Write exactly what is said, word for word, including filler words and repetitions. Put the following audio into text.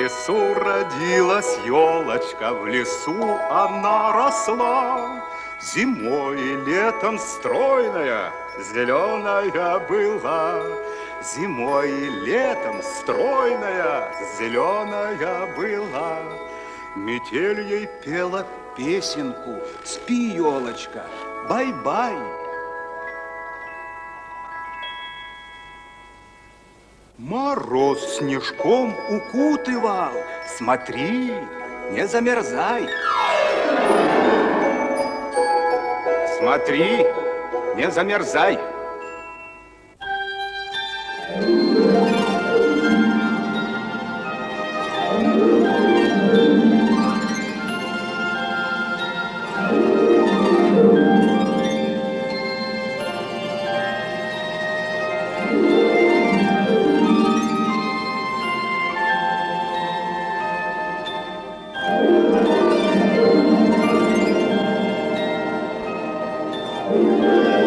лесу родилась елочка, в лесу она росла. Зимой и летом стройная, зеленая была. Зимой и летом стройная, зеленая была. Метель ей пела песенку: спи, елочка, бай-бай. Мороз снежком укутывал, смотри, не замерзай. Смотри, не замерзай. Thank you.